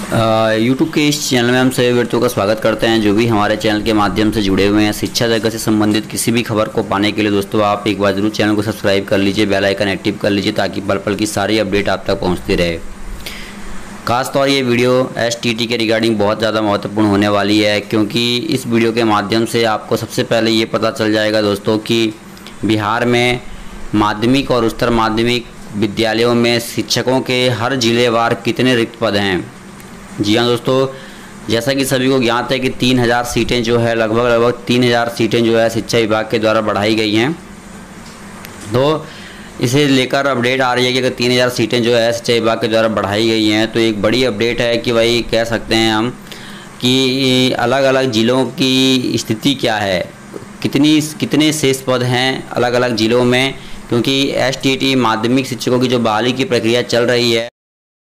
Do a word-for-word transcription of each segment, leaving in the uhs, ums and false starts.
YouTube के इस channel में हम सभी व्यक्तियों का स्वागत करते हैं जो भी हमारे चैनल के माध्यम से जुड़े हुए हैं। शिक्षा जगत से संबंधित किसी भी खबर को पाने के लिए दोस्तों आप एक बार जरूर चैनल को सब्सक्राइब कर लीजिए, बेल आइकन एक्टिव कर लीजिए ताकि पल पल की सारी अपडेट आप तक पहुंचती रहे। खासतौर ये वीडियो एस टी टी के रिगार्डिंग बहुत ज़्यादा महत्वपूर्ण होने वाली है, क्योंकि इस वीडियो के माध्यम से आपको सबसे पहले ये पता चल जाएगा दोस्तों कि बिहार में माध्यमिक और उच्चतर माध्यमिक विद्यालयों में शिक्षकों के हर जिलेवार कितने रिक्त पद हैं। जी हाँ दोस्तों, जैसा कि सभी को ज्ञात है कि तीन हज़ार सीटें जो है लगभग लगभग तीन हज़ार सीटें जो है शिक्षा विभाग के द्वारा बढ़ाई गई हैं। तो इसे लेकर अपडेट आ रही है कि अगर तीन हज़ार सीटें जो है शिक्षा विभाग के द्वारा बढ़ाई गई हैं तो एक बड़ी अपडेट है कि भाई कह सकते हैं हम कि अलग अलग ज़िलों की स्थिति क्या है, कितनी कितने शेष पद हैं अलग अलग ज़िलों में, क्योंकि एस टी टी माध्यमिक शिक्षकों की जो बहाली की प्रक्रिया चल रही है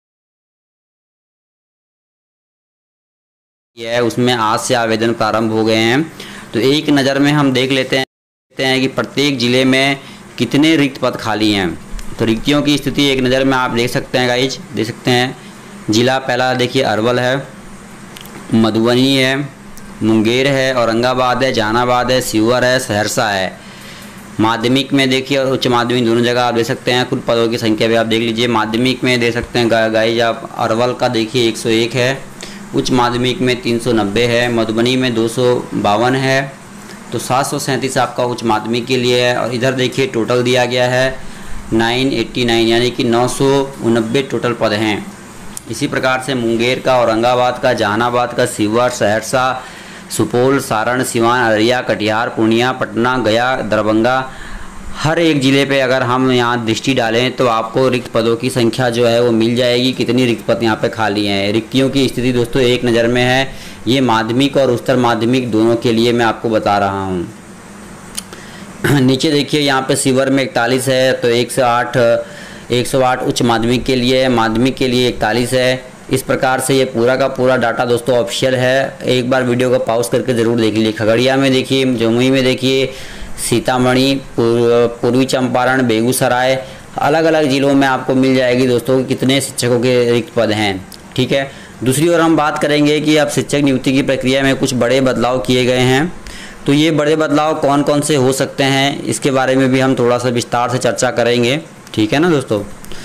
है उसमें आज से आवेदन प्रारंभ हो गए हैं। तो एक नज़र में हम देख लेते हैं देखते हैं कि प्रत्येक ज़िले में कितने रिक्त पद खाली हैं। तो रिक्तियों की स्थिति एक नज़र में आप देख सकते हैं गाइज, देख सकते हैं। ज़िला पहला देखिए अरवल है, मधुबनी है, मुंगेर है, औरंगाबाद है, जहानाबाद है, सीवर है, सहरसा है। माध्यमिक में देखिए और उच्च माध्यमिक दोनों जगह आप देख सकते हैं। कुल पदों की संख्या भी आप देख लीजिए। माध्यमिक में देख सकते हैं गाइज आप अरवल का देखिए एक सौ एक है, उच्च माध्यमिक में तीन सौ नब्बे है, मधुबनी में दो सौ बावन है, तो सात सौ सैंतीस आपका उच्च माध्यमिक के लिए है। और इधर देखिए टोटल दिया गया है नौ सौ नवासी यानी कि नौ सौ उनबे टोटल पद हैं। इसी प्रकार से मुंगेर का, औरंगाबाद का, जहानाबाद का, सीवर, सहरसा, सुपौल, सारण, सिवान, अररिया, कटिहार, पूर्णिया, पटना, गया, दरभंगा, हर एक ज़िले पे अगर हम यहाँ दृष्टि डालें तो आपको रिक्त पदों की संख्या जो है वो मिल जाएगी, कितनी रिक्त पद यहाँ पे खाली हैं। रिक्तियों की स्थिति दोस्तों एक नज़र में है, ये माध्यमिक और उच्चतर माध्यमिक दोनों के लिए मैं आपको बता रहा हूँ। नीचे देखिए यहाँ पे सीवर में इकतालीस है, तो एक सौ आठ एक सौ आठ उच्च माध्यमिक के लिए है, माध्यमिक के लिए इकतालीस है। इस प्रकार से ये पूरा का पूरा डाटा दोस्तों ऑफिशियल है, एक बार वीडियो को पॉज करके ज़रूर देख लीजिए। खगड़िया में देखिए, जमुई में देखिए, सीतामढ़ी, पूर्वी चंपारण, बेगूसराय, अलग अलग ज़िलों में आपको मिल जाएगी दोस्तों कितने शिक्षकों के रिक्त पद हैं। ठीक है, दूसरी ओर हम बात करेंगे कि अब शिक्षक नियुक्ति की प्रक्रिया में कुछ बड़े बदलाव किए गए हैं। तो ये बड़े बदलाव कौन कौन से हो सकते हैं इसके बारे में भी हम थोड़ा सा विस्तार से चर्चा करेंगे। ठीक है ना दोस्तों।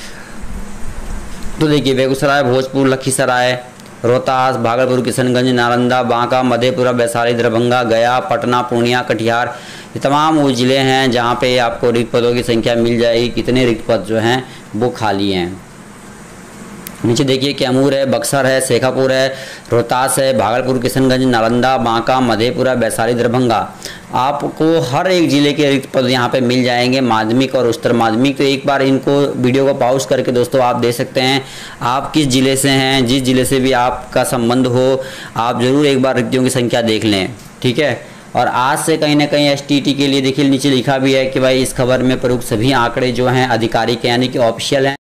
तो देखिए बेगूसराय, भोजपुर, लखीसराय, रोहतास, भागलपुर, किशनगंज, नालंदा, बांका, मधेपुरा, वैशाली, दरभंगा, गया, पटना, पूर्णिया, कटिहार, ये तमाम वो ज़िले हैं जहाँ पे आपको रिक्त पदों की संख्या मिल जाएगी, कितने रिक्त पद जो हैं वो खाली हैं। नीचे देखिए कैमूर है, बक्सर है, शेखापुर है, रोहतास है, भागलपुर, किशनगंज, नालंदा, बांका, मधेपुरा, वैशाली, दरभंगा, आपको हर एक ज़िले के रिक्त पद यहाँ पे मिल जाएंगे, माध्यमिक और उच्चतर माध्यमिक। तो एक बार इनको वीडियो को पॉज करके दोस्तों आप देख सकते हैं आप किस ज़िले से हैं, जिस ज़िले से भी आपका संबंध हो आप ज़रूर एक बार रिक्तियों की संख्या देख लें। ठीक है, और आज से कहीं ना कहीं एस टी टी के लिए देखिए नीचे लिखा भी है कि भाई इस खबर में प्रयुक्त सभी आंकड़े जो हैं आधिकारिक यानी कि ऑफिशियल हैं।